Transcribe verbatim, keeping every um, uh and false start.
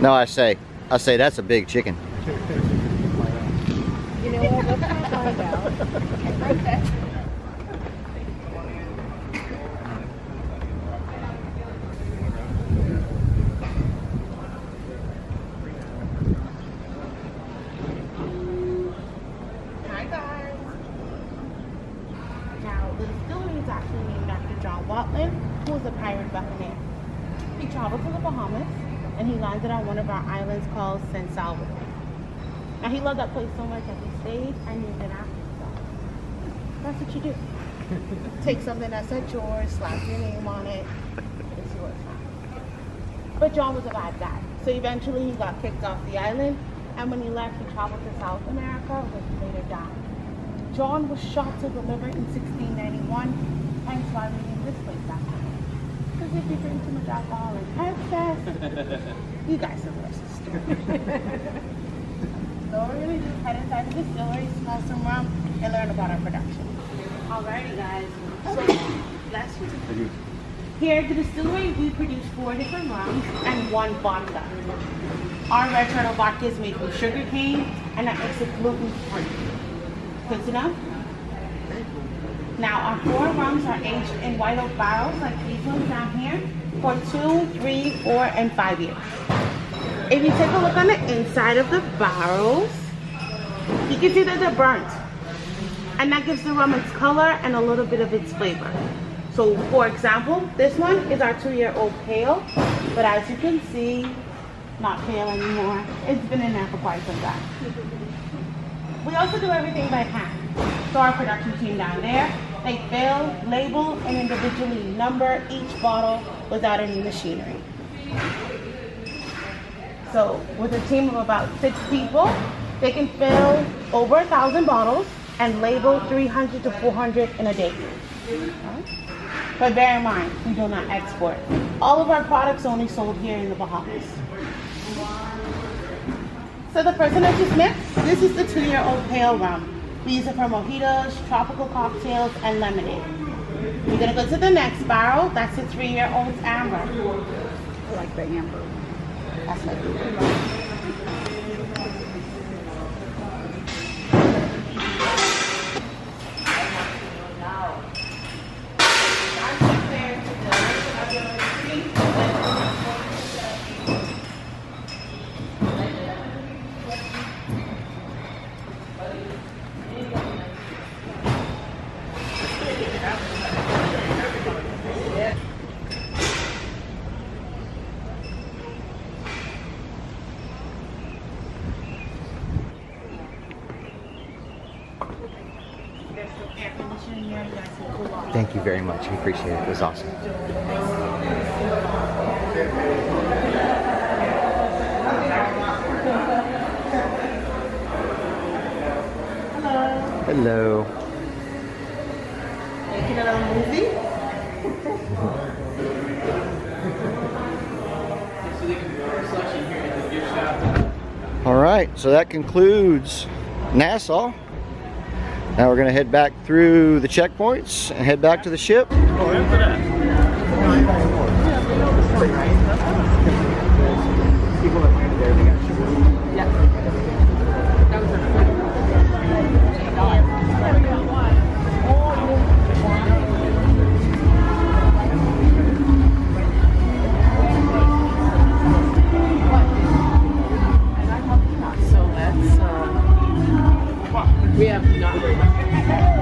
No, I say, I say that's a big chicken. You know what? Let's not find out. Hi guys. Now the distillery is actually named after John Watland, who was a pirate buccaneer. He traveled to the Bahamas and he landed on one of our islands called San Salvador. Now he loved that place so much that he stayed and named it after himself. That's what you do. Take something that's at yours, slap your name on it, it's yours now. But John was a bad guy, so eventually he got kicked off the island, and when he left, he traveled to South America, where he later died. John was shot to the liver in sixteen ninety-one, hence why we named this place after him. Because if you drink too much alcohol and excess, you guys know the rest of the story. So what we're going to do is head inside the distillery, smell some rum, and learn about our production. Alrighty guys, so bless you. Here at the distillery, we produce four different rums and one vodka. Our red turtle vodka is made from sugar cane, and that makes it gluten-free. Good to know? Now, our four rums are aged in white oak barrels, like these ones down here, for two, three, four, and five years. If you take a look on the inside of the barrels, you can see that they're burnt. And that gives the rum its color and a little bit of its flavor. So, for example, this one is our two-year-old pale, but as you can see, not pale anymore. It's been in there for quite some time. We also do everything by hand. So our production team down there, they fill, label, and individually number each bottle without any machinery. So with a team of about six people, they can fill over a thousand bottles and label three hundred to four hundred in a day. But bear in mind, we do not export. All of our products are only sold here in the Bahamas. So the person that just met, this is the two-year-old pale rum. We use it for mojitos, tropical cocktails, and lemonade. We're gonna go to the next barrel. That's the three-year-old amber. I like the amber. That's my favorite. Thank you very much. We appreciate it. It was awesome. Hello. Hello. Making a little movie? All right, so that concludes Nassau. Now we're going to head back through the checkpoints and head back to the ship. Oh, into that. People that landed there, they got sugar. Yeah. That was so let's, uh, we have not very much.